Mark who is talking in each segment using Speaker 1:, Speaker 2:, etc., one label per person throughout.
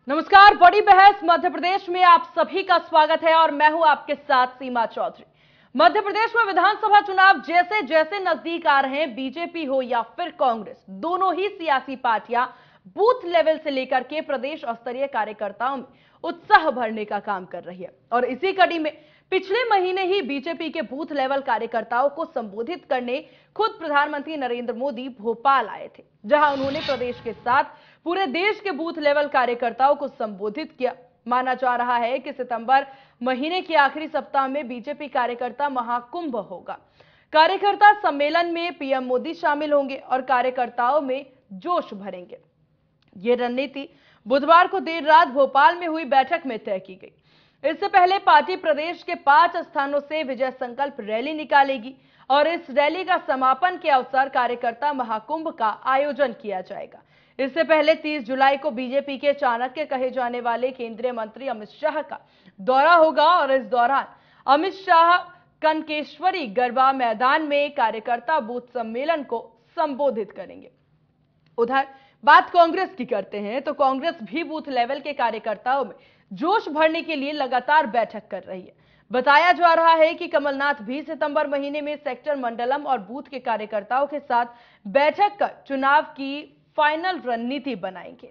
Speaker 1: नमस्कार। बड़ी बहस मध्य प्रदेश में आप सभी का स्वागत है और मैं हूं आपके साथ सीमा चौधरी। मध्य प्रदेश में विधानसभा चुनाव जैसे जैसे नजदीक आ रहे हैं, बीजेपी हो या फिर कांग्रेस, दोनों ही सियासी पार्टियां बूथ लेवल से लेकर के प्रदेश स्तरीय कार्यकर्ताओं में उत्साह भरने का काम कर रही है। और इसी कड़ी में पिछले महीने ही बीजेपी के बूथ लेवल कार्यकर्ताओं को संबोधित करने खुद प्रधानमंत्री नरेंद्र मोदी भोपाल आए थे, जहां उन्होंने प्रदेश के साथ पूरे देश के बूथ लेवल कार्यकर्ताओं को संबोधित किया। माना जा रहा है कि सितंबर महीने के आखिरी सप्ताह में बीजेपी कार्यकर्ता महाकुंभ होगा। कार्यकर्ता सम्मेलन में पीएम मोदी शामिल होंगे और कार्यकर्ताओं में जोश भरेंगे। ये रणनीति बुधवार को देर रात भोपाल में हुई बैठक में तय की गई। इससे पहले पार्टी प्रदेश के 5 स्थानों से विजय संकल्प रैली निकालेगी और इस रैली का समापन के अवसर कार्यकर्ता महाकुंभ का आयोजन किया जाएगा। इससे पहले 30 जुलाई को बीजेपी के चाणक्य कहे जाने वाले केंद्रीय मंत्री अमित शाह का दौरा होगा और इस दौरान अमित शाह कनकेश्वरी गरबा मैदान में कार्यकर्ता बूथ सम्मेलन को संबोधित करेंगे। उधर बात कांग्रेस की करते हैं तो कांग्रेस भी बूथ लेवल के कार्यकर्ताओं में जोश भरने के लिए लगातार बैठक कर रही है। बताया जा रहा है कि कमलनाथ भी सितंबर महीने में सेक्टर, मंडलम और बूथ के कार्यकर्ताओं के साथ बैठक कर चुनाव की फाइनल रणनीति बनाएंगे।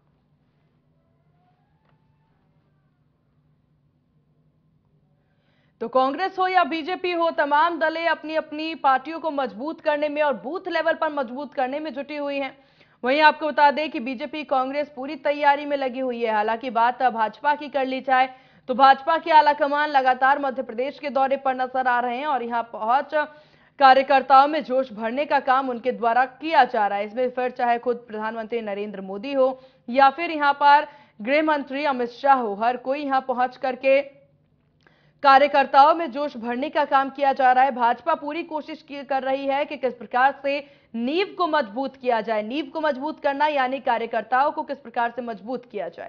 Speaker 1: तो कांग्रेस हो या बीजेपी हो, तमाम दलें अपनी अपनी पार्टियों को मजबूत करने में और बूथ लेवल पर मजबूत करने में जुटी हुई हैं। वहीं आपको बता दें कि बीजेपी कांग्रेस पूरी तैयारी में लगी हुई है। हालांकि बात भाजपा की कर ली जाए तो भाजपा के आलाकमान लगातार मध्य प्रदेश के दौरे पर नजर आ रहे हैं और यहां पहुंच कार्यकर्ताओं में जोश भरने का काम उनके द्वारा किया जा रहा है। इसमें फिर चाहे खुद प्रधानमंत्री नरेंद्र मोदी हो या फिर यहां पर गृह मंत्री अमित शाह हो, हर कोई यहां पहुंच करके कार्यकर्ताओं में जोश भरने का काम किया जा रहा है। भाजपा पूरी कोशिश कर रही है कि किस प्रकार से नींव को मजबूत किया जाए। नींव को मजबूत करना यानी कार्यकर्ताओं को किस प्रकार से मजबूत किया जाए।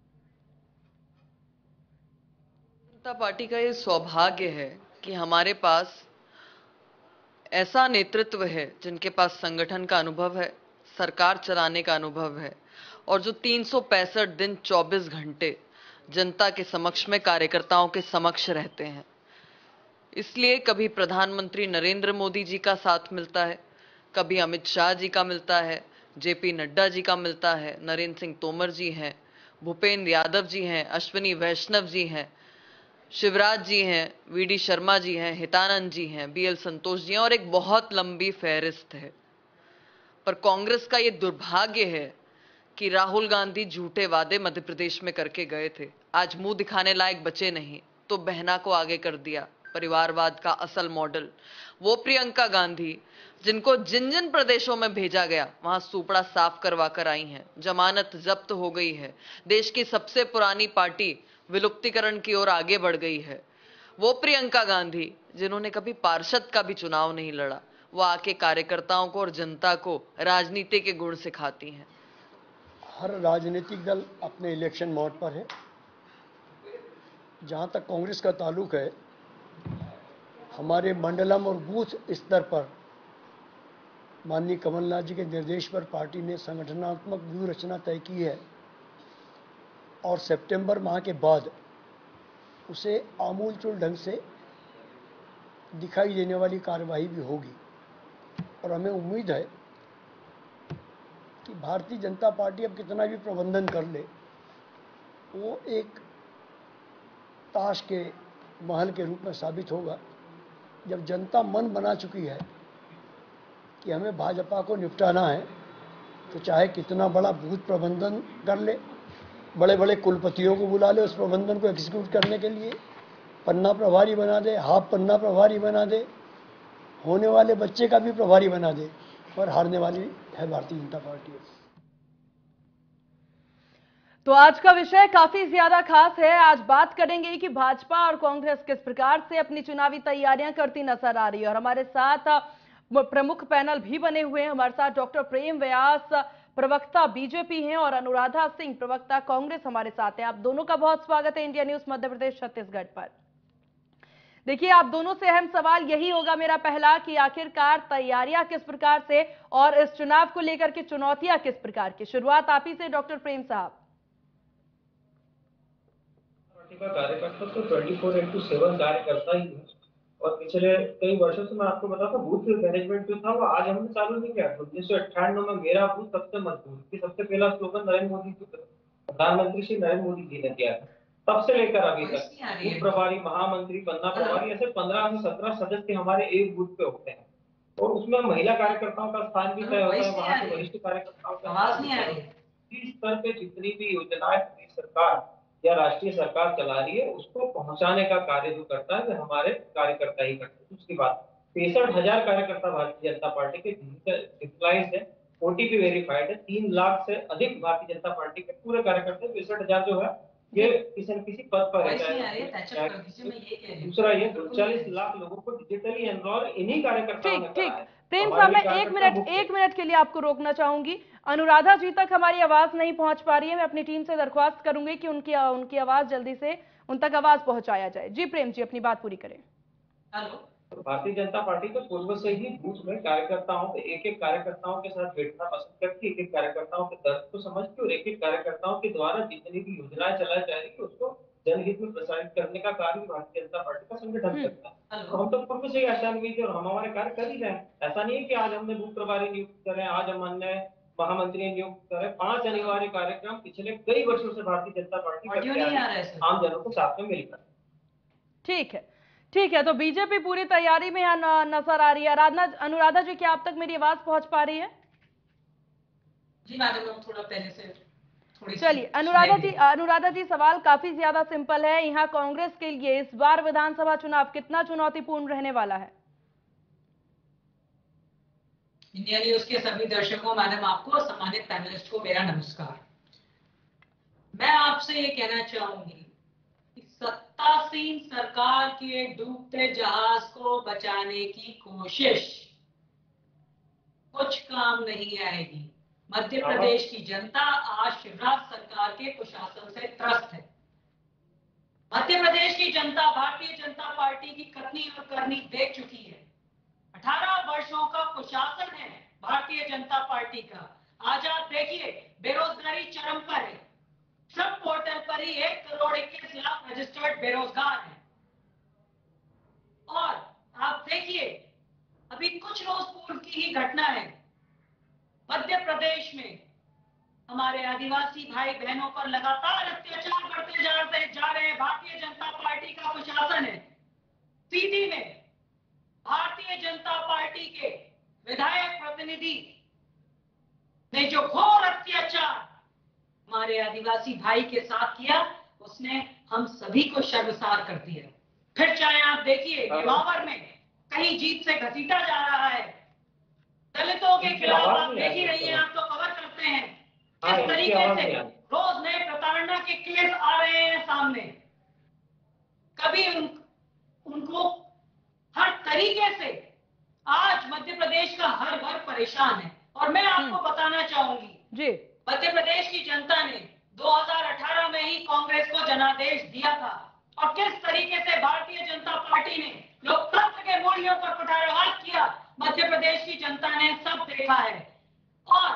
Speaker 2: जनता पार्टी का ये सौभाग्य है कि हमारे पास ऐसा नेतृत्व है जिनके पास संगठन का अनुभव है, सरकार चलाने का अनुभव है और जो 365 दिन 24 घंटे जनता के समक्ष में कार्यकर्ताओं के समक्ष रहते हैं। इसलिए कभी प्रधानमंत्री नरेंद्र मोदी जी का साथ मिलता है, कभी अमित शाह जी का मिलता है, जेपी नड्डा जी का मिलता है, नरेंद्र सिंह तोमर जी हैं, भूपेंद्र यादव जी हैं, अश्विनी वैष्णव जी हैं, शिवराज जी हैं, वीडी शर्मा जी हैं, हितानंद जी हैं, बीएल संतोष जी हैं और एक बहुत लंबी फहरिस्त है। पर कांग्रेस का ये दुर्भाग्य है कि राहुल गांधी झूठे वादे मध्य प्रदेश में करके गए थे, आज मुंह दिखाने लायक बचे नहीं तो बहना को आगे कर दिया। परिवारवाद का असल मॉडल वो प्रियंका गांधी जिनको जिन जिन प्रदेशों में भेजा गया वहां सुपड़ा साफ करवा कर आई हैं, जमानत जब्त हो गई है, देश की सबसे पुरानी पार्टी विलुप्तीकरण की ओर आगे बढ़ गई है। वो प्रियंका गांधी जिन्होंने कभी पार्षद का भी चुनाव नहीं लड़ा, वो आके कार्यकर्ताओं को और जनता को राजनीति के गुण सिखाती हैं।
Speaker 3: हर राजनीतिक दल अपने इलेक्शन मोड पर है। जहां तक कांग्रेस का ताल्लुक है, हमारे मंडलम और बूथ स्तर पर माननीय कमलनाथ जी के निर्देश पर पार्टी ने संगठनात्मक व्यूह रचना तय की है और सितंबर माह के बाद उसे आमूलचूल ढंग से दिखाई देने वाली कार्यवाही भी होगी। और हमें उम्मीद है कि भारतीय जनता पार्टी अब कितना भी प्रबंधन कर ले, वो एक ताश के महल के रूप में साबित होगा जब जनता मन बना चुकी है कि हमें भाजपा को निपटाना है। तो चाहे कितना बड़ा बूथ प्रबंधन कर ले, बड़े बड़े कुलपतियों को बुला ले उस प्रबंधन को एग्जीक्यूट करने के लिए, पन्ना प्रभारी बना दे, हाफ पन्ना प्रभारी बना दे, होने वाले बच्चे का भी प्रभारी बना दे, और हारने वाली है भारतीय जनता पार्टी।
Speaker 1: तो आज का विषय काफी ज्यादा खास है। आज बात करेंगे कि भाजपा और कांग्रेस किस प्रकार से अपनी चुनावी तैयारियां करती नजर आ रही है। और हमारे साथ प्रमुख पैनल भी बने हुए हैं। हमारे साथ डॉक्टर प्रेम व्यास, प्रवक्ता बीजेपी हैं, और अनुराधा सिंह, प्रवक्ता कांग्रेस हमारे साथ हैं। आप दोनों का बहुत स्वागत है इंडिया न्यूज मध्य प्रदेश छत्तीसगढ़ पर। देखिए, आप दोनों से अहम सवाल यही होगा मेरा पहला कि आखिरकार तैयारियां किस प्रकार से और इस चुनाव को लेकर के चुनौतियां किस प्रकार की। शुरुआत आप ही से डॉक्टर प्रेम साहब।
Speaker 4: पार्टी का कार्यकर्ता तो 24/7 कार्यकर्ता ही है। और पिछले कई वर्षों से मैं आपको बताता हूँ, बूथ मैनेजमेंट जो था वो आज हमने चालू नहीं किया। 1998 में मेरा बूथ सबसे मजबूत, ये सबसे पहला स्लोगन नरेंद्र मोदी जी, प्रधानमंत्री श्री नरेंद्र मोदी जी ने दिया था। तब से लेकर अभी तक बूथ प्रभारी, महामंत्री, पन्ना प्रभारी, ऐसे 15 से 17 सदस्य हमारे एक बूथ पे होते हैं। और उसमें महिला कार्यकर्ताओं का स्थान भी तय होता है, वहां के वरिष्ठ कार्यकर्ताओं का स्थान भी तय होता है। इस स्तर पे जितनी भी योजनाएं प्रदेश सरकार या राष्ट्रीय सरकार चला रही है, उसको पहुंचाने का कार्य जो करता है वो हमारे कार्यकर्ता ही करते हैं। दूसरी बात, 63,000 कार्यकर्ता भारतीय जनता पार्टी के डिजिटलाइज्ड है, ओटीपी वेरीफाइड है। 3 लाख से अधिक भारतीय जनता पार्टी के पूरे कार्यकर्ता, 63,000 जो है ये किसी न किसी पद पर है। दूसरा ये 39 लाख लोगों को डिजिटली एनरोल इन्हीं कार्यकर्ताओं ने
Speaker 1: ठीक
Speaker 4: करा है।
Speaker 1: प्रेम साहब, मैं एक मिनट के लिए आपको रोकना चाहूंगी। अनुराधा जी तक हमारी आवाज नहीं पहुंच पा रही है। मैं अपनी टीम से दरख्वास्त करूंगी कि उनकी आवाज जल्दी से उन तक आवाज पहुंचाया जाए। जी प्रेम जी, अपनी बात पूरी करें।
Speaker 4: हेलो। भारतीय जनता पार्टी तो पूर्व से ही बूथ में कार्यकर्ताओं के एक कार्यकर्ताओं के साथ बैठना पसंद करती है, एक कार्यकर्ताओं के दर्द को समझती है और एक कार्यकर्ताओं के द्वारा जितनी भी योजनाएं चलाई जा रही है उसको जनहित में प्रसारित करने का कार्य भारतीय जनता पार्टी का संगठन करता है। तो हम तो पूर्व से ही आशान्वित और हम हमारे कार्य कर ही रहे हैं। ऐसा नहीं है कि आज हमने बूथ प्रभारी नियुक्त करे, आज हम अन्य महामंत्री नियुक्त करे। 5 अनिवार्य कार्यक्रम पिछले कई वर्षों से भारतीय जनता पार्टी करती आ रही है, आम जनों को साथ में मिलकर।
Speaker 1: ठीक है, तो बीजेपी पूरी तैयारी में नजर आ रही है। अनुराधा जी, क्या आप तक मेरी आवाज पहुंच पा रही है?
Speaker 5: जी मैडम, थोड़ा पहले से
Speaker 1: चलिए अनुराधा जी, सवाल काफी ज्यादा सिंपल है। यहाँ कांग्रेस के लिए इस बार विधानसभा चुनाव कितना चुनौतीपूर्ण रहने वाला है?
Speaker 5: इंडिया न्यूज के सभी दर्शकों, मैडम आपको और सम्मानित पैनलिस्ट को मेरा नमस्कार। मैं आपसे ये कहना चाहूंगी कि सत्तासीन सरकार के डूबते जहाज को बचाने की कोशिश कुछ काम नहीं आएगी। मध्य प्रदेश की जनता आज शिवराज सरकार के कुशासन से त्रस्त है। मध्य प्रदेश की जनता भारतीय जनता पार्टी की कथनी और करनी देख चुकी है। 18 वर्षों का कुशासन है भारतीय जनता पार्टी का। आज आप देखिए, बेरोजगारी चरम पर है। श्रम पोर्टल पर ही 1,21,00,000 रजिस्टर्ड बेरोजगार हैं। और आप देखिए, अभी कुछ रोज पूर्व की ही घटना है, मध्य प्रदेश में हमारे आदिवासी भाई बहनों पर लगातार अत्याचार करते जा रहे हैं। भारतीय जनता पार्टी का कुशासन है। सीधी में भारतीय जनता पार्टी के विधायक प्रतिनिधि ने जो घोर अत्याचार हमारे आदिवासी भाई के साथ किया, उसने हम सभी को शर्मसार कर दिया। फिर चाहे आप देखिए, नेमावर में कहीं जीत से घसीटा जा रहा है। दलितों के खिलाफ आप देख ही रही हैं, आप तो कवर करते हैं किस तरीके से रोज नए प्रताड़ना के केस आ रहे हैं सामने। कभी उनको हर तरीके से आज मध्य प्रदेश का हर वर्ग परेशान है। और मैं आपको बताना चाहूंगी
Speaker 1: जी,
Speaker 5: मध्य प्रदेश की जनता ने 2018 में ही कांग्रेस को जनादेश दिया था और किस तरीके से भारतीय जनता पार्टी ने लोकतंत्र के मूल्यों पर कुठाराघात किया, मध्य प्रदेश की जनता ने सब देखा है। और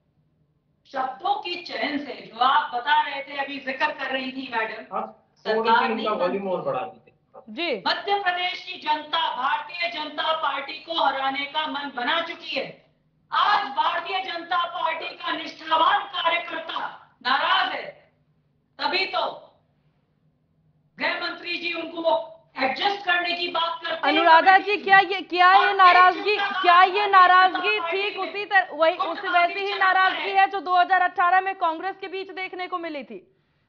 Speaker 5: शब्दों की चयन से जो आप बता रहे थे, अभी जिक्र कर रही थी मैडम, सरकार ने
Speaker 1: जी,
Speaker 5: मध्य प्रदेश की जनता भारतीय जनता पार्टी को हराने का मन बना चुकी है। आज भारतीय जनता पार्टी का निष्ठावान कार्यकर्ता नाराज है, तभी तो गृह मंत्री जी उनको एडजस्ट करने की बात करते हैं।
Speaker 1: अनुराधा जी, क्या ये नाराजगी ठीक उसी तरह वैसी ही नाराजगी है जो 2018 में कांग्रेस के बीच देखने को मिली थी?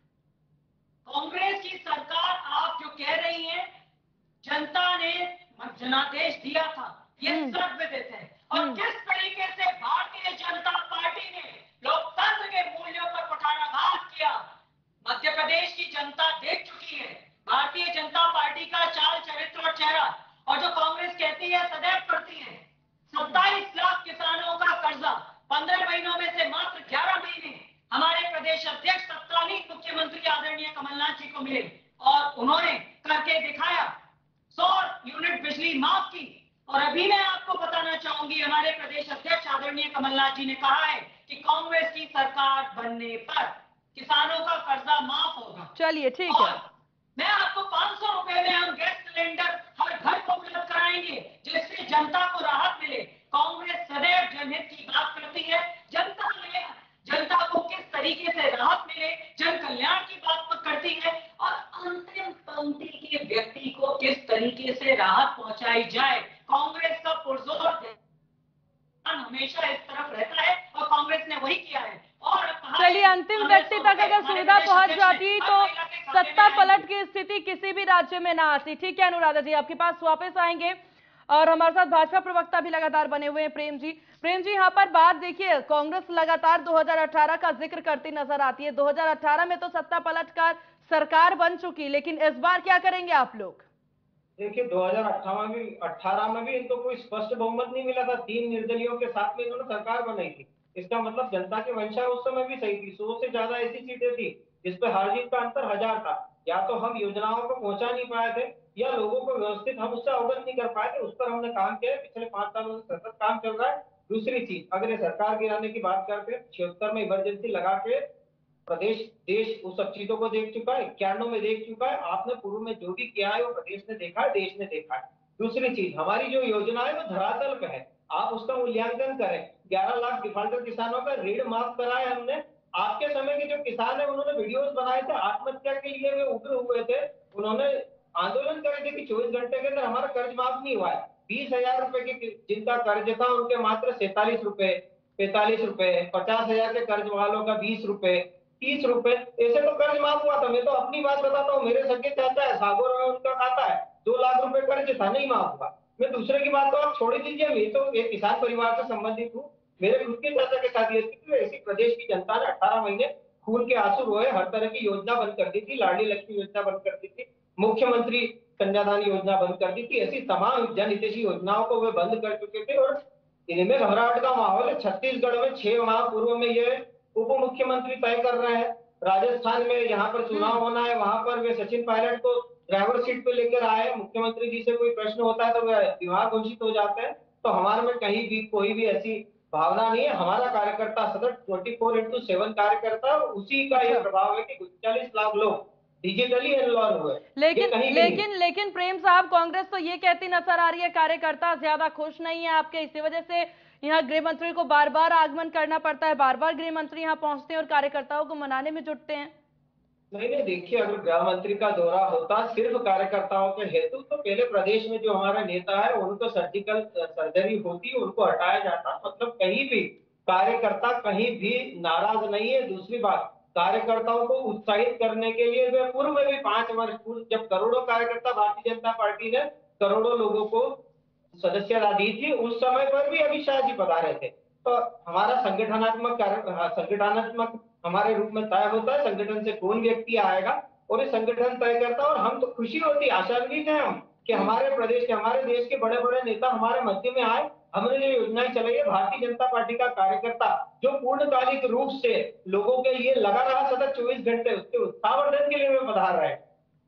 Speaker 5: कांग्रेस की सरकार, आप जो कह रही हैं, जनता ने जनादेश दिया था, ये सर्वविदित है। और किस तरीके से भारतीय जनता पार्टी ने लोकतंत्र के मूल्यों पर कुठाराघात किया, मध्य प्रदेश की जनता देख चुकी है। भारतीय जनता पार्टी का चाल चरित्र और चेहरा, और जो कांग्रेस कहती है सदैव करती है। 27 लाख किसानों का कर्जा 15 महीनों में से मात्र 11 महीने हमारे प्रदेश अध्यक्ष तत्कालीन मुख्यमंत्री आदरणीय कमलनाथ जी को मिले और उन्होंने करके दिखाया। 100 यूनिट बिजली माफ की। और अभी मैं आपको बताना चाहूंगी, हमारे प्रदेश अध्यक्ष आदरणीय कमलनाथ जी ने कहा है कि कांग्रेस की सरकार बनने पर किसानों का कर्जा माफ होगा।
Speaker 1: चलिए ठीक है,
Speaker 5: मैं आपको 500 रुपए में हम गैस सिलेंडर हर घर को उपलब्ध कराएंगे, जिससे जनता को राहत मिले। कांग्रेस सदैव जनहित की बात करती है। जनता को किस तरीके से राहत मिले, जन कल्याण की बात करती है, और अंतिम पंक्ति के व्यक्ति को किस तरीके से राहत पहुंचाई जाए, कांग्रेस का पुरजोर ध्यान हमेशा इस तरफ रहता है, और कांग्रेस ने वही किया है। और
Speaker 1: चलिए, अंतिम व्यक्ति तक अगर सुविधा पहुंच जाती तो सत्ता पलट की स्थिति किसी भी राज्य में ना आती। ठीक है अनुराधा जी, आपके पास वापस आएंगे। और हमारे साथ भाजपा प्रवक्ता भी लगातार बने हुए हैं, प्रेम जी। यहाँ पर बात देखिए, कांग्रेस लगातार 2018 का जिक्र करती नजर आती है। 2018 में तो सत्ता पलट कर सरकार बन चुकी, लेकिन इस बार क्या करेंगे आप लोग?
Speaker 4: देखिए 2018 में भी इनको कोई स्पष्ट बहुमत नहीं मिला था। 3 निर्दलियों के साथ में इन्होंने सरकार बनाई थी। इसका मतलब जनता की मंशा उस समय भी सही थी। 100 से ज्यादा ऐसी सीटें थी जिसपे हार जीत का अंतर 1000 था। या तो हम योजनाओं को पहुंचा नहीं पाए थे, या लोगों को व्यवस्थित हम उससे अवगत नहीं कर पाए थे। उस पर हमने काम किया। पिछले 5 सालों से सतत काम चल रहा है। दूसरी चीज, अगर ये सरकार गिराने की बात करते हैं, 76 में इमरजेंसी लगा के प्रदेश देश उस सब चीजों को देख चुका है, 91 में देख चुका है। आपने पूर्व में जो भी किया है वो प्रदेश ने देखा है, देश ने देखा है। दूसरी चीज, हमारी जो योजना है वो धरातल पे है, आप उसका मूल्यांकन करें। 11 लाख डिफॉल्टर किसानों का ऋण माफ कराया हमने। आपके समय के जो किसान है उन्होंने वीडियोस बनाए थे, आत्महत्या के लिए वे उभरे हुए थे। उन्होंने आंदोलन करे थे कि 24 घंटे के अंदर हमारा कर्ज माफ नहीं हुआ है। 20,000 रुपए की जिनका कर्ज था उनके मात्र 47 रुपए, 45 रुपए, 50,000 के कर्ज वालों का 20 रुपए, 30 रुपए, ऐसे तो कर्ज माफ हुआ था। मैं तो अपनी बात बताता हूँ, मेरे सगे चाचा है, सागौर में उनका खाता है, 2 लाख रुपए कर्ज था, नहीं माफ हुआ। मैं दूसरे की बात तो आप छोड़ दीजिए, मैं तो एक किसान परिवार से संबंधित हूँ। मेरे खुद के चाचा के साथ ये स्थिति है। ऐसी प्रदेश की जनता ने 18 महीने खून के आंसू रोए, हर तरह की योजना बंद कर दी थी। लाडली लक्ष्मी योजना बंद कर दी थी, मुख्यमंत्री कन्यादान योजना बंद कर दी थी। ऐसी तमाम जनहितैषी योजनाओं को वे बंद कर चुके थे। और इनमें घबराहट का माहौल है। छत्तीसगढ़ में 6 माह पूर्व में ये उप मुख्यमंत्री तय कर रहे हैं। राजस्थान में यहाँ पर चुनाव होना है, वहां पर वे सचिन पायलट को ड्राइवर सीट पे लेकर आए। मुख्यमंत्री जी से कोई प्रश्न होता है तो वे विभाग घोषित हो जाते हैं। तो हमारे में कहीं भी कोई भी ऐसी भावना नहीं है। हमारा कार्यकर्ता सतत 24/7 कार्य करता है, और उसी का ये प्रभाव है कि 40 लाख लोग डिजिटली एनरोल हुए।
Speaker 1: लेकिन प्रेम साहब, कांग्रेस तो ये कहती नजर आ रही है कार्यकर्ता ज्यादा खुश नहीं है आपके, इसी वजह से यहाँ गृह मंत्री को बार बार आगमन करना पड़ता है, बार बार गृह मंत्री यहाँ पहुंचते हैं और कार्यकर्ताओं को मनाने में जुटते हैं।
Speaker 4: नहीं, देखिए, अगर गृह मंत्री का दौरा होता सिर्फ कार्यकर्ताओं के हेतु, तो पहले प्रदेश में जो हमारा नेता है उनको सर्जिकल सर्जरी होती, उनको हटाया जाता। मतलब कहीं भी कार्यकर्ता कहीं भी नाराज नहीं है। दूसरी बात, कार्यकर्ताओं को उत्साहित करने के लिए वे पूर्व में भी 5 वर्ष पूर्व, जब करोड़ों कार्यकर्ता भारतीय जनता पार्टी ने करोड़ों लोगों को सदस्यता दी थी, उस समय पर भी अमित शाह जी पधारे थे। तो हमारा संगठनात्मक हमारे रूप में तय होता है, संगठन से कौन व्यक्ति आएगा और ये संगठन तय करता है। और हम तो खुशी होती, आशान्वित है हम कि हमारे प्रदेश के, हमारे देश के बड़े बड़े नेता हमारे मध्य में आए। हमने जो योजनाएं चलाई है, भारतीय जनता पार्टी का कार्यकर्ता जो पूर्णकालिक रूप से लोगों के लिए लगा रहा सतत 24 घंटे, उसके उत्साहवर्धन के लिए वे पधार रहे हैं।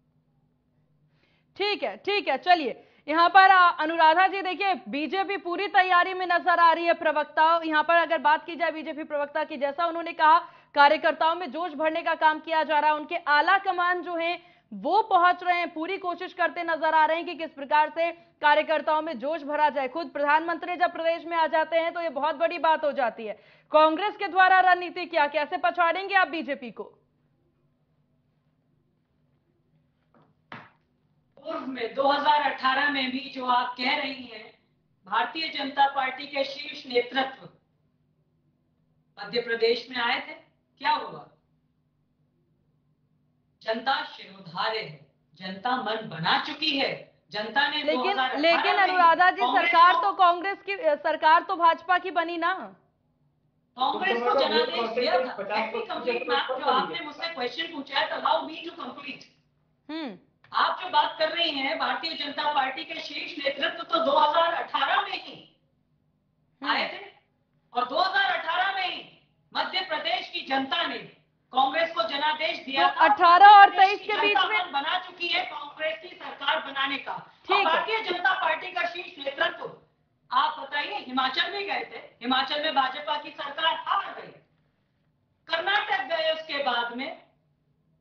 Speaker 1: ठीक है, चलिए यहाँ पर अनुराधा जी, देखिए बीजेपी पूरी तैयारी में नजर आ रही है। प्रवक्ता यहाँ पर अगर बात की जाए बीजेपी प्रवक्ता की, जैसा उन्होंने कहा कार्यकर्ताओं में जोश भरने का काम किया जा रहा है, उनके आला कमान जो है वो पहुंच रहे हैं, पूरी कोशिश करते नजर आ रहे हैं कि किस प्रकार से कार्यकर्ताओं में जोश भरा जाए। खुद प्रधानमंत्री जब प्रदेश में आ जाते हैं तो ये बहुत बड़ी बात हो जाती है। कांग्रेस के द्वारा रणनीति क्या, कैसे पछाड़ेंगे आप बीजेपी को?
Speaker 5: पूर्व में 2018 में भी जो आप कह रही हैं, भारतीय जनता पार्टी के शीर्ष नेतृत्व मध्य प्रदेश में आए थे, क्या हुआ? जनता शिरोधार्य है, जनता मन बना चुकी है। जनता ने
Speaker 1: लेकिन अनुराधा जी, सरकार तो भाजपा की बनी ना।
Speaker 5: कांग्रेस को जनादेश दिया था। कंप्लीट मैप जो आपने मुझसे क्वेश्चन पूछा है, तो अलाउ मी टू कंप्लीट। आप जो बात कर रही हैं, भारतीय जनता पार्टी के शीर्ष नेतृत्व तो 2018 में ही आए थे, और 2018 में ही मध्य प्रदेश की जनता ने कांग्रेस को जनादेश दिया था।
Speaker 1: 18 और 23 के बीच में
Speaker 5: बना चुकी है कांग्रेस की सरकार बनाने का। भारतीय जनता पार्टी का शीर्ष नेतृत्व, आप बताइए, हिमाचल में गए थे, हिमाचल में भाजपा की सरकार हार गई, कर्नाटक गए उसके बाद में, तो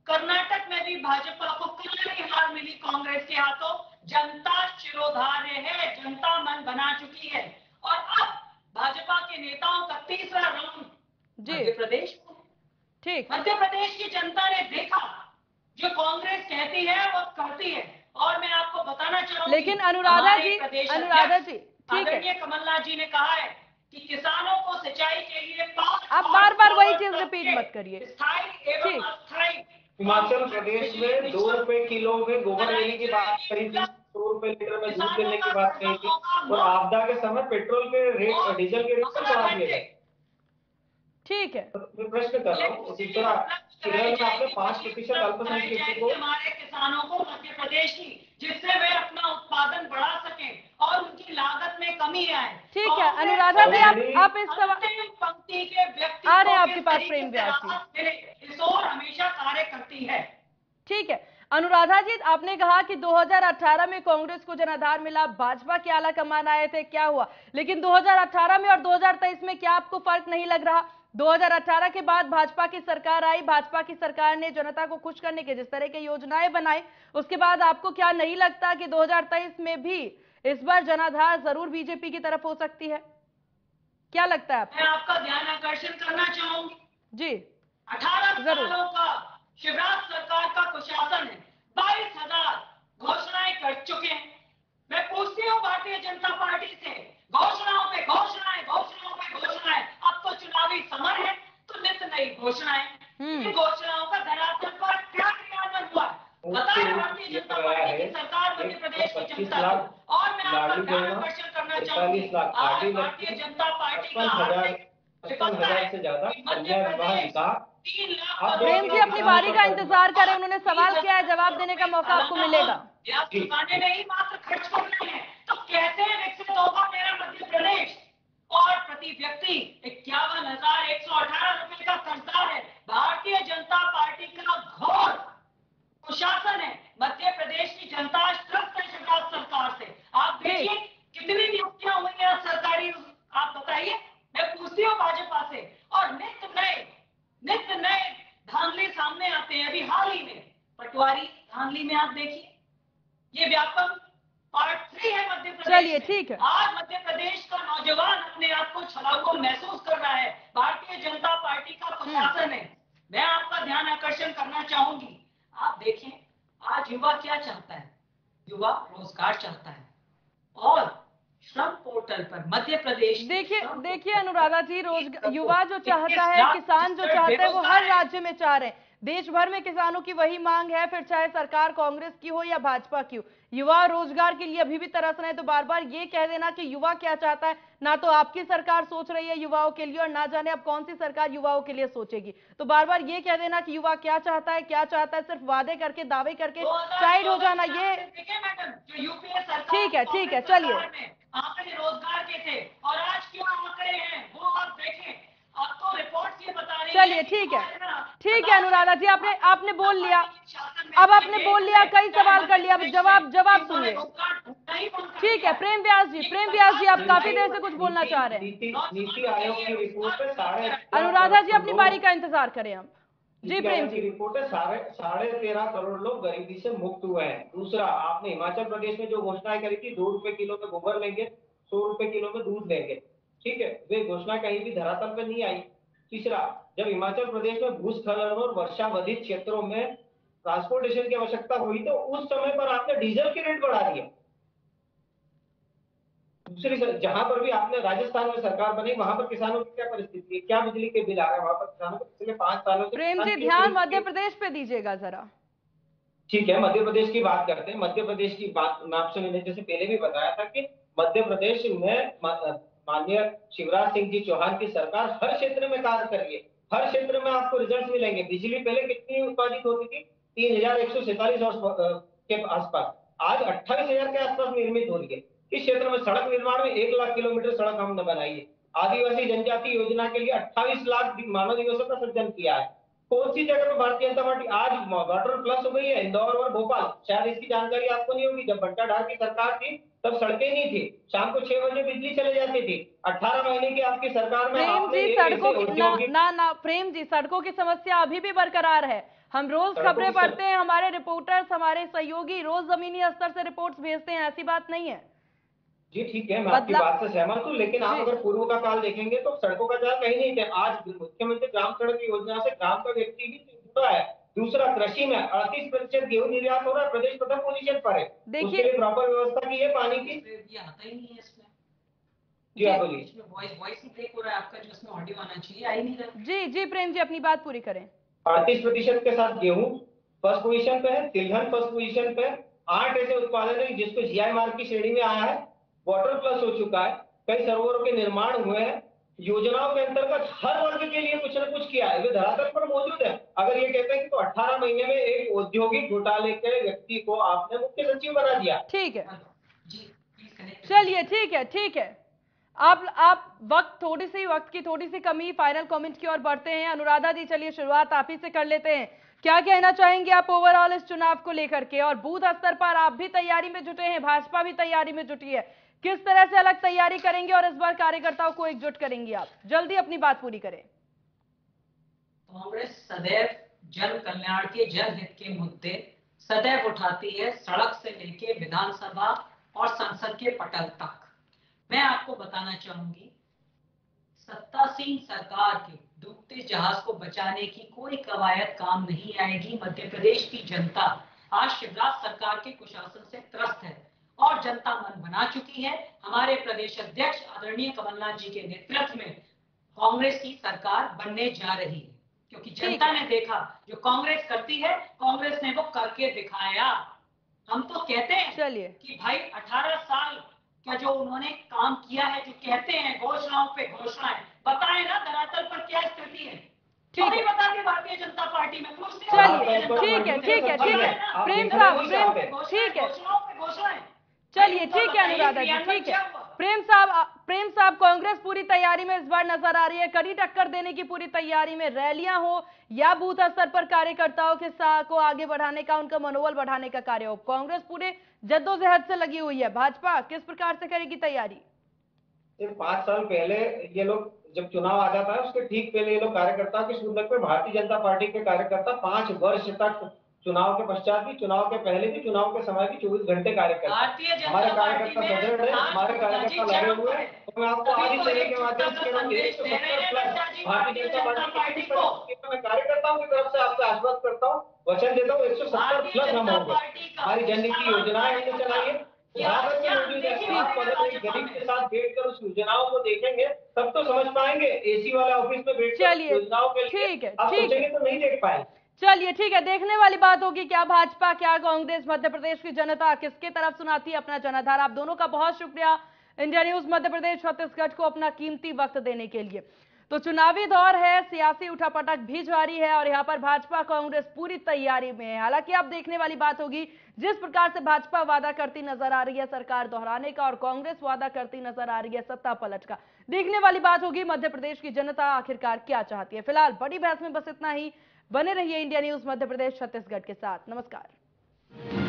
Speaker 5: कर्नाटक में भी भाजपा को करारी हार मिली कांग्रेस के हाथों। जनता शिरोधार्य है, जनता मन बना चुकी है। और अब भाजपा के नेताओं का तीसरा राउंड मध्य प्रदेश में।
Speaker 1: ठीक,
Speaker 5: मध्य प्रदेश की जनता ने देखा जो कांग्रेस कहती है वो करती है। और मैं आपको बताना चाहूंगी,
Speaker 1: लेकिन अनुराधा जी, ठीक है,
Speaker 5: आदरणीय कमलनाथ जी ने कहा है कि किसानों को सिंचाई के लिए
Speaker 1: आप बार-बार वही चीज रिपीट मत करिए।
Speaker 5: स्थायी एवं अस्थायी।
Speaker 4: हिमाचल प्रदेश में 2 रुपए किलो में गोबर लेने की बात कही थी, 100 रुपए लीटर में दूध लेने की बात कही थी, और आपदा के समय पेट्रोल के रेट, डीजल के रेट पर बढ़ा दिए गए।
Speaker 1: ठीक है,
Speaker 4: मैं प्रश्न कर रहा हूँ, तीसरा केरल में आपने 5% अल्पसंख्यकों को,
Speaker 5: हमारे किसानों को मध्य प्रदेश की, जिससे वे अपना उत्पादन बढ़ा सकें और उनकी लागत में कमी आए।
Speaker 1: ठीक है अनुराधा जी, आप इस सवाल
Speaker 5: पंक्ति के व्यक्ति
Speaker 1: आ रहे हैं आपके पास प्रेम व्यास जी,
Speaker 5: इस ओर हमेशा कार्य करती है।
Speaker 1: ठीक है अनुराधा जी, आपने कहा कि 2018 में कांग्रेस को जनाधार मिला, भाजपा के आला कमान आए थे, क्या हुआ? लेकिन 2018 में और 2023 में क्या आपको फर्क नहीं लग रहा? 2018 के बाद भाजपा की सरकार आई, भाजपा की सरकार ने जनता को खुश करने के जिस तरह की योजनाएं बनाई, उसके बाद आपको क्या नहीं लगता कि 2023 में भी इस बार जनाधार जरूर बीजेपी की तरफ हो सकती है? क्या लगता है आपको?
Speaker 5: मैं आपका ध्यान आकर्षण करना चाहूंगी
Speaker 1: जी,
Speaker 5: 18
Speaker 1: जरूर।
Speaker 5: सालों का शिवराज सरकार का कुशासन है, 22,000 घोषणाएं कर चुके हैं। मैं पूछती हूँ भारतीय जनता पार्टी से, घोषणाओं पे घोषणाएं, घोषणाओं पे घोषणाएं, अब तो चुनावी समय है तो नित नई घोषणाएं। इन घोषणाओं का धरातल पर क्या क्रियान्वयन हुआ? बताएं भारतीय जनता पार्टी की सरकार मध्य प्रदेश की जनता को। और मैं आपका ध्यान आकर्षण करना चाहूंगी, आज भारतीय जनता पार्टी का
Speaker 4: 55,000 से ज्यादा कन्या विवाह विकास।
Speaker 5: 3 लाख।
Speaker 1: प्रेम जी अपनी बारी का इंतजार करें, उन्होंने सवाल किया है, जवाब देने का मौका आपको मिलेगा।
Speaker 5: आप चुकाने नहीं मात्र खर्च करने हैं, तो कैसे विकसित होगा मेरा मध्य प्रदेश? और प्रति व्यक्ति 51,118 रुपए का कर्जदार है। भारतीय जनता पार्टी का घोर कुशासन है, मध्य प्रदेश की जनता त्रस्त है शिवराज सरकार से। आप देखिए कितनी नियुक्तियां हुई हैं सरकारी, आप बताइए। मैं पूछती हूँ भाजपा से, और नित्य नए धांधली सामने आते हैं। अभी हाल ही में पटवारी धांधली में आप देखिए, ये व्यापक पार्ट 3 है मध्य प्रदेश।
Speaker 1: चलिए ठीक है,
Speaker 5: आज मध्य प्रदेश का नौजवान अपने आप को छला हुआ महसूस कर रहा है, भारतीय जनता पार्टी का कुशासन है। मैं आपका ध्यान आकर्षण करना चाहूंगी, आप देखें आज युवा क्या चाहता है? युवा रोजगार चाहता है, और श्रम पोर्टल पर मध्य प्रदेश,
Speaker 1: देखिए अनुराधा जी, युवा जो चाहता है, किसान जो चाहता है, वो हर राज्य में चाह रहे हैं। देश भर में किसानों की वही मांग है, फिर चाहे सरकार कांग्रेस की हो या भाजपा की हो। युवा रोजगार के लिए अभी भी तरस रहे हैं, तो बार बार ये कह देना कि युवा क्या चाहता है, ना तो आपकी सरकार सोच रही है युवाओं के लिए, और ना जाने अब कौन सी सरकार युवाओं के लिए सोचेगी। तो बार बार ये कह देना कि युवा क्या चाहता है, सिर्फ वादे करके, दावे करके साइड हो जाना, ये ठीक है चलिए।
Speaker 5: आंकड़े रोजगार के थे, और आज क्यों आंकड़े हैं वो आप देखें। अब तो रिपोर्ट ये बता रही है।
Speaker 1: चलिए ठीक है अनुराधा जी, आपने बोल लिया, अब आपने बोल लिया, कई सवाल कर लिया, अब जवाब सुनिए। ठीक है प्रेम व्यास जी, आप काफी देर से कुछ बोलना चाह रहे हैं।
Speaker 4: नीति आयोग की रिपोर्ट है,
Speaker 1: अनुराधा जी अपनी बारी का इंतजार करें हम। जी प्रेम जी,
Speaker 4: रिपोर्ट है, 13.5 करोड़ लोग गरीबी से मुक्त हुए हैं। दूसरा, आपने हिमाचल प्रदेश में जो घोषणाएं करी थी, 2 रुपए किलो में गोबर लेंगे, 100 रुपए किलो में दूध लेंगे, ठीक है, वे घोषणा कहीं भी धरातल पर नहीं आई। तीसरा, जब हिमाचल प्रदेश में भूस्खलन और वर्षावधित क्षेत्रों में ट्रांसपोर्टेशन की आवश्यकता हुई, तो उस समय पर आपने डीजल के रेट बढ़ा दिए। दूसरी, जहां पर भी आपने राजस्थान में सरकार बनी, वहां पर किसानों की क्या परिस्थिति है, क्या बिजली के बिल आ रहे हैं वहां पर किसानों को? पिछले 5 सालों से
Speaker 1: प्रेम जी ध्यान मध्य प्रदेश पे दीजिएगा जरा।
Speaker 4: ठीक है, मध्य प्रदेश की बात करते हैं। मध्य प्रदेश की बात मैं आपसे, मैंने जैसे पहले भी बताया था कि मध्य प्रदेश में माननीय शिवराज सिंह जी चौहान की सरकार हर क्षेत्र में कार्य कर रही है, हर क्षेत्र में आपको रिजल्ट मिलेंगे। बिजली पहले कितनी उत्पादित होती थी? 3,147 के आसपास, आज 28,000 के आसपास निर्मित हो रही है। इस क्षेत्र में सड़क निर्माण में 1 लाख किलोमीटर सड़क हमने बनाई है। आदिवासी जनजाति योजना के लिए 28 लाख मानव दिवसों का सृजन किया है। कौन सी जगह पे भारतीय जनता पार्टी आज वाटर प्लस हो गई है, इंदौर और भोपाल, शायद इसकी जानकारी आपको नहीं होगी। जब बंटा ढार की सरकार थी तब सड़कें नहीं थी, शाम को 6 बजे बिजली चले जाती थी। 18 महीने की आपकी सरकार में
Speaker 1: प्रेम
Speaker 4: आपने
Speaker 1: जी,
Speaker 4: एक
Speaker 1: सड़कों
Speaker 4: ऐसे
Speaker 1: की ना
Speaker 4: औद्योगिक
Speaker 1: ना ना प्रेम जी, सड़कों की समस्या अभी भी बरकरार है। हम रोज
Speaker 4: सड़कों
Speaker 1: खबरें
Speaker 4: की
Speaker 1: पढ़ते हैं, हमारे रिपोर्टर्स, हमारे सहयोगी रोज जमीनी स्तर से रिपोर्ट्स भेजते हैं, ऐसी बात नहीं है।
Speaker 4: जी ठीक है, मैं आपकी
Speaker 1: बदला
Speaker 4: बात से सहमत हूँ, लेकिन आप
Speaker 1: जी
Speaker 4: अगर पूर्व का काल देखेंगे तो सड़कों का जाल कहीं नहीं थे। आज मुख्यमंत्री ग्राम सड़क योजना से ग्राम का व्यक्ति भी जुड़ा है। दूसरा, कृषि में 38% गेहूं निर्यात हो रहा है, प्रदेश प्रथम पोजीशन पर है। उसके
Speaker 1: देखिए
Speaker 4: लिए प्रॉपर व्यवस्था की है पानी की।
Speaker 5: ये आता ही नहीं है इसमें।
Speaker 4: जी आप
Speaker 1: जी
Speaker 4: बोलिए।
Speaker 5: इसमें वॉइस ही ब्रेक हो रहा है आपका, जो इसमें ऑडियो आना चाहिए आ ही नहीं रहा।
Speaker 1: जी जी प्रेम जी, अपनी बात पूरी करें।
Speaker 4: 38% के साथ गेहूं फर्स्ट पोजीशन पे है, तिलहन फर्स्ट पोजीशन पे है। 8 ऐसे उत्पादन है जिसको जीआई मार्क की श्रेणी में आया है, वाटर प्लस हो चुका है, कई सरोवरों के निर्माण हुए हैं। योजनाओं के अंतर्गत हर वर्ग के लिए कुछ न कुछ किया है, वे धरातल पर मौजूद है। अगर ये कहते हैं कि तो 18 महीने में एक औद्योगिक घोटाले के व्यक्ति को आपने मुख्य सचिव बना दिया।
Speaker 1: ठीक है,
Speaker 5: जी प्लीज कनेक्ट।
Speaker 1: चलिए ठीक है ठीक है। आप वक्त की थोड़ी सी कमी, फाइनल कमेंट की ओर बढ़ते हैं। अनुराधा जी, चलिए शुरुआत आप ही से कर लेते हैं। क्या कहना चाहेंगे आप ओवरऑल इस चुनाव को लेकर के? और बूथ स्तर पर आप भी तैयारी में जुटे हैं, भाजपा भी तैयारी में जुटी है, किस तरह से अलग तैयारी करेंगे और इस बार कार्यकर्ताओं को एकजुट करेंगे? आप जल्दी अपनी बात पूरी करें।
Speaker 5: कांग्रेस सदैव जन कल्याण के, जनहित के मुद्दे सदैव उठाती है, सड़क से लेके विधानसभा और संसद के पटल तक। मैं आपको बताना चाहूंगी, सत्तासीन सरकार के डूबते जहाज को बचाने की कोई कवायद काम नहीं आएगी। मध्य प्रदेश की जनता आज शिवराज सरकार के कुशासन से त्रस्त है और जनता मन बना चुकी है। हमारे प्रदेश अध्यक्ष आदरणीय कमलनाथ जी के नेतृत्व में कांग्रेस की सरकार बनने जा रही है, क्योंकि जनता ने देखा जो कांग्रेस करती है, कांग्रेस ने वो करके दिखाया। हम तो कहते हैं
Speaker 1: चलिए
Speaker 5: कि भाई 18 साल का जो उन्होंने काम किया है, जो कहते हैं घोषणाओं पे घोषणाएं, बताएं ना धरातल पर क्या स्थिति है। क्यों नहीं बताते भारतीय जनता पार्टी में? पूछते हैं
Speaker 1: चलिए
Speaker 5: भारतीय जनता
Speaker 1: ठीक है
Speaker 5: पार्टी
Speaker 1: ठीक है ठीक है
Speaker 5: बताएं ना।
Speaker 1: प्रेम
Speaker 4: देखा
Speaker 1: साहब,
Speaker 4: नहीं
Speaker 1: प्रेम
Speaker 4: साहब है।
Speaker 1: ठीक है,
Speaker 5: घोषणाओं पे घोषणाएं।
Speaker 1: चलिए ठीक है अनुराधा जी, ठीक है। प्रेम साहब, कांग्रेस पूरी तैयारी में इस बार नजर आ रही है, कड़ी टक्कर देने की पूरी तैयारी में, रैलियां हो या बूथ स्तर पर कार्यकर्ताओं के साथ को आगे बढ़ाने का, उनका मनोबल बढ़ाने का कार्य हो, कांग्रेस पूरे जद्दोजहद से लगी हुई है। भाजपा किस प्रकार से करेगी तैयारी?
Speaker 4: सिर्फ 5 साल पहले ये लोग, जब चुनाव आ जाता है उसके ठीक पहले ये लोग कार्यकर्ताओं की सुनने पे, भारतीय जनता पार्टी के कार्यकर्ता 5 वर्ष तक, चुनाव के पश्चात भी, चुनाव के पहले भी, चुनाव के समय भी 24 घंटे कार्यकर्ता, हमारे कार्यकर्ता सदृढ़ है, हमारे कार्यकर्ता लगे हुए हैं। तो मैं आपको आज ही चैनल के माध्यम से कह रहा हूँ, 170 प्लस भारतीय जनता पार्टी को मैं कार्यकर्ताओं की तरफ से आपसे आश्वस्त करता हूँ, वचन देता हूँ, 170 प्लस हम होंगे। हमारी जननीति योजनाएं हमने चलाई है, राहत में मौजूद है। आप गरीब के साथ बैठकर उस योजनाओं को देखेंगे तब तो समझ पाएंगे। एसी वाले ऑफिस में बैठकर
Speaker 1: चलिए
Speaker 4: योजनाओं के लिए
Speaker 1: ठीक है
Speaker 4: आप
Speaker 1: ठीक
Speaker 4: सोचेंगे
Speaker 1: है,
Speaker 4: तो नहीं देख पाएंगे।
Speaker 1: चलिए ठीक है, देखने वाली बात होगी क्या भाजपा, क्या कांग्रेस, मध्य प्रदेश की जनता किसके तरफ सुनाती है अपना जनाधार। आप दोनों का बहुत शुक्रिया इंडिया न्यूज मध्य प्रदेश छत्तीसगढ़ को अपना कीमती वक्त देने के लिए। तो चुनावी दौर है, सियासी उठापटक भी जारी है और यहाँ पर भाजपा कांग्रेस पूरी तैयारी में है। हालांकि आप देखने वाली बात होगी, जिस प्रकार से भाजपा वादा करती नजर आ रही है सरकार दोहराने का और कांग्रेस वादा करती नजर आ रही है सत्ता पलट का, देखने वाली बात होगी मध्य प्रदेश की जनता आखिरकार क्या चाहती है। फिलहाल बड़ी बहस में बस इतना ही। बने रहिए इंडिया न्यूज मध्य प्रदेश छत्तीसगढ़ के साथ। नमस्कार।